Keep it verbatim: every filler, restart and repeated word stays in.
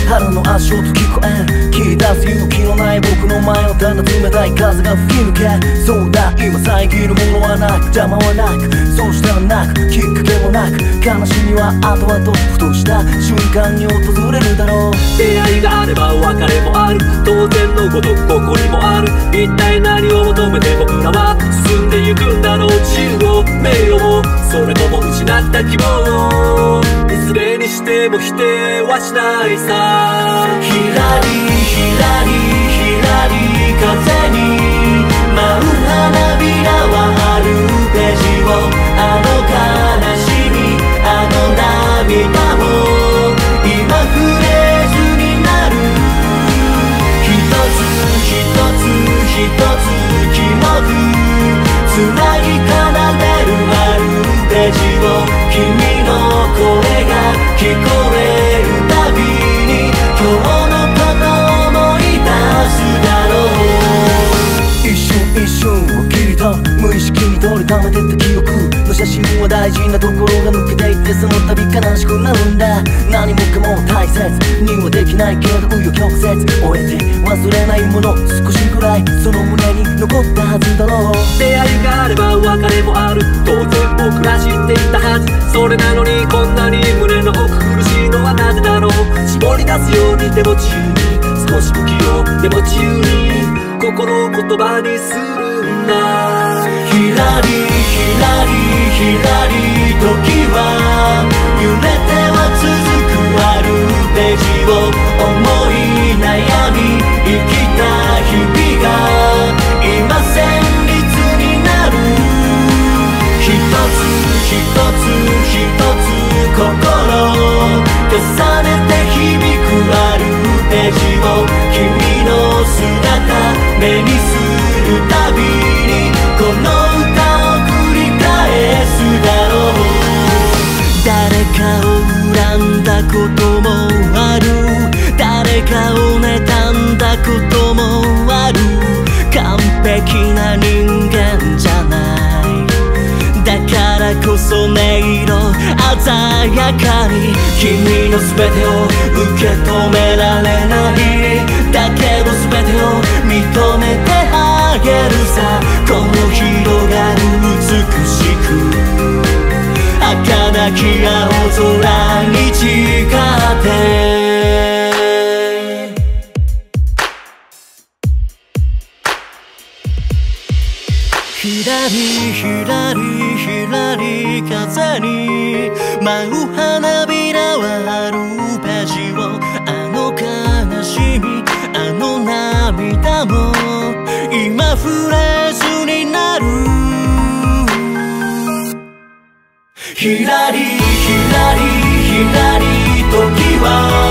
腹の足音聞こえる、切り出す勇気のない僕の前をただ冷たい風が吹き抜け、そうだ今遮るものはなく邪魔はなく、そうしたらなくきっかけもなく、悲しみは後々ふとした瞬間に訪れるだろう。 出会いがあれば別れもある、当然のごとくここにもある。一体何を求めて僕らは進んでゆくんだろう。自由を名誉を、それとも失った希望を、いずれにしても否定はしないさ。 ひらりひらりひらり風に舞う花びらはあるページを、あの悲しみあの涙も今フレーズになる。一つ一つ一つ記憶つなぎ奏でるあるページを、君の声が聞こえるたびに今日のことを思い出すだろう。一瞬一瞬を切り取る無意識に取りためてた記憶の写真は大事なところが抜けていって、その度悲しくなるんだ。何もかも大切にはできないけど紆余曲折終えて忘れないもの少しぐらいその胸に残ったはずだろう。 出会いがあれば別れもある、当然僕ら知っていたはず。それなのにこんなに胸の奥苦しいのはなぜだろう。絞り出すようにでも自由に、少し不器用でも自由に心を言葉にするんだ。 ひらりひらりひらり時は揺れては続くあるページを、思い悩み生きた日々が今旋律になる。一つ一つ一つ心重ねて響くあるページを、君の姿目にするたびにこの歌を繰り返すだろう。誰かを恨んだこともある、誰かを妬んだこともある、完璧な人間じゃない、だからこそ音色鮮やかに君の全てを受け止められない、だけど全てを認めてあげるさ。この広がる美しく儚き青空に誓ってひらりひらりひらり風に舞う花びらはあるページを、あの悲しみあの涙も今フレーズになる。ひらりひらりひらり時は